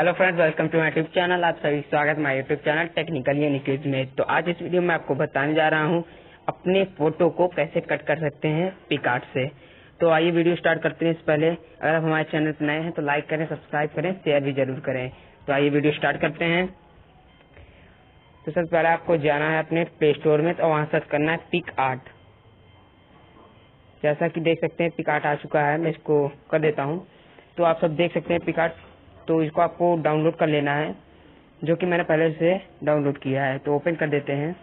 Hello friends, welcome to my YouTube channel. आप सभी स्वागत है माय यूट्यूब चैनल टेक्निकली निकेज में। तो आज इस वीडियो में आपको बताने जा रहा हूं अपने फोटो को कैसे कट कर सकते हैं पिकआर्ट से। तो आइए वीडियो स्टार्ट करते हैं। इससे पहले अगर आप हमारे चैनल पर नए हैं तो लाइक करें, सब्सक्राइब करें, शेयर भी जरूर करें। तो आइए वीडियो स्टार्ट करते हैं। तो सबसे पहले आपको जाना है अपने प्ले स्टोर में, तो वहाँ सर्च करना है पिकआर्ट। जैसा कि देख सकते हैं पिकआर्ट आ चुका है, मैं इसको कर देता हूँ। तो आप सब देख सकते हैं पिकआर्ट। तो इसको आपको डाउनलोड कर लेना है, जो कि मैंने पहले से डाउनलोड किया है। तो ओपन कर देते हैं।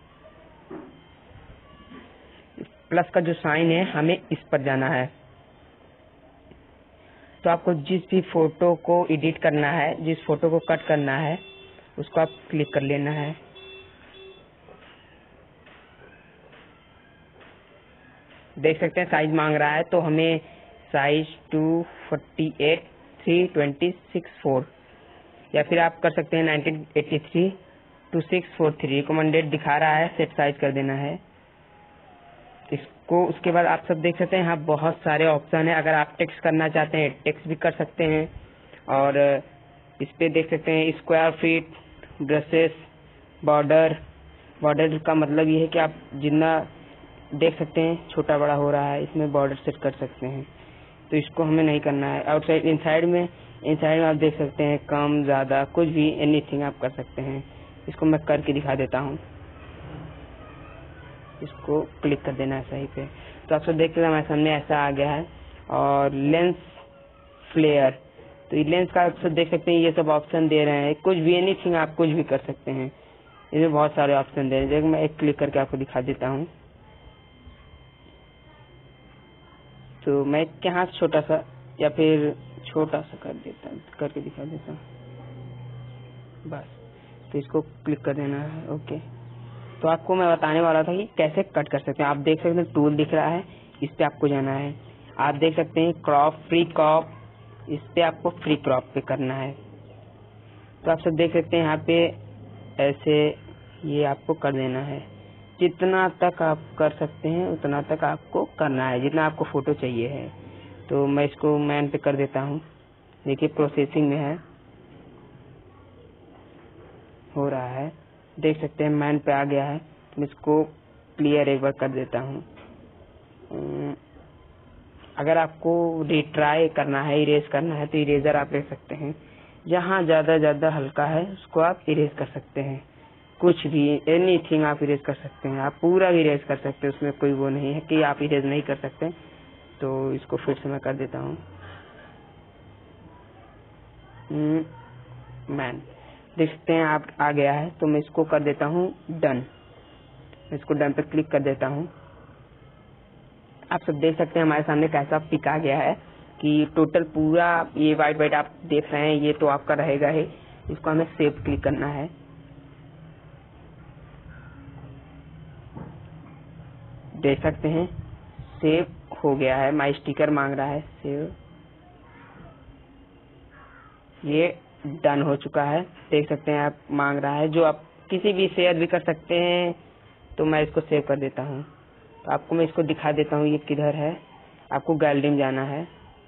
प्लस का जो साइन है हमें इस पर जाना है। तो आपको जिस भी फोटो को एडिट करना है, जिस फोटो को कट करना है, उसको आप क्लिक कर लेना है। देख सकते हैं साइज मांग रहा है, तो हमें साइज 248 320/6:4 या फिर आप कर सकते हैं 1983/643 रिकमेंडेड दिखा रहा है, सेट साइज कर देना है इसको। उसके बाद आप सब देख सकते हैं यहाँ बहुत सारे ऑप्शन है। अगर आप टेक्स्ट करना चाहते हैं टेक्स्ट भी कर सकते हैं। और इस पे देख सकते हैं square feet, brushes, border. Border का मतलब ये है कि आप जितना देख सकते हैं छोटा बड़ा हो रहा है, इसमें बॉर्डर सेट कर सकते हैं। तो इसको हमें नहीं करना है। आउटसाइड इनसाइड में आप देख सकते हैं कम ज़्यादा कुछ भी एनीथिंग आप कर सकते हैं। इसको मैं करके दिखा देता हूँ। इसको क्लिक कर देना है सही पे। तो आप सब देखते हैं हमारे सामने ऐसा आ गया है। और लेंस फ्लेयर, तो ये लेंस का आप सब देख सकते हैं, ये सब ऑप्शन दे रहे हैं। कुछ भी एनीथिंग आप कुछ भी कर सकते हैं, इसमें बहुत सारे ऑप्शन दे रहे हैं। जैसे मैं एक क्लिक करके आपको दिखा देता हूँ। तो मैं यहाँ छोटा सा या फिर छोटा सा करके दिखा देता हूँ बस। तो इसको क्लिक कर देना है। ओके, तो आपको मैं बताने वाला था कि कैसे कट कर सकते हैं। आप देख सकते हैं टूल दिख रहा है, इस पे आपको जाना है। आप देख सकते हैं क्रॉप, फ्री क्रॉप, इस पे आपको फ्री क्रॉप पे करना है। तो आप सब देख सकते हैं यहाँ पे ऐसे ये आपको कर देना है। जितना तक आप कर सकते हैं उतना तक आपको करना है, जितना आपको फोटो चाहिए है। तो मैं इसको मैन पे कर देता हूँ। देखिए प्रोसेसिंग में है, हो रहा है। देख सकते हैं मैन पे आ गया है। तो मैं इसको क्लियर एक बार कर देता हूँ। अगर आपको रिट्राई करना है, इरेज करना है, तो इरेजर आप ले सकते हैं। जहाँ ज्यादा हल्का है उसको आप इरेज कर सकते हैं। कुछ भी एनीथिंग आप इरेज कर सकते हैं। आप पूरा भी इरेज कर सकते हैं, उसमें कोई वो नहीं है कि आप इरेज नहीं कर सकते। तो इसको फिर से मैं कर देता हूँ मैन। देख सकते हैं आप आ गया है। तो मैं इसको कर देता हूँ डन। इसको डन पे क्लिक कर देता हूँ। आप सब देख सकते हैं हमारे सामने कैसा पिक आ गया है कि टोटल पूरा ये वाइट आप देख रहे हैं, ये तो आपका रहेगा ही। इसको हमें सेव क्लिक करना है। देख सकते हैं सेव हो गया है। माई स्टिकर मांग रहा है, सेव, ये डन हो चुका है। देख सकते हैं आप मांग रहा है, जो आप किसी भी शेयर भी कर सकते हैं। तो मैं इसको सेव कर देता हूँ। तो आपको मैं इसको दिखा देता हूँ ये किधर है। आपको गैलरी में जाना है।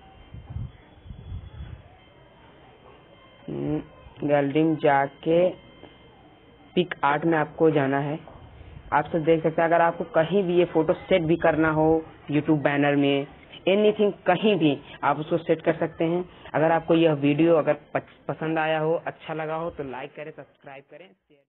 गैलरी में जाके पिकआर्ट में आपको जाना है। आप सब देख सकते हैं अगर आपको कहीं भी ये फोटो सेट भी करना हो, यूट्यूब बैनर में, एनीथिंग कहीं भी आप उसको सेट कर सकते हैं। अगर आपको यह वीडियो अगर पसंद आया हो, अच्छा लगा हो, तो लाइक करें, सब्सक्राइब करें, शेयर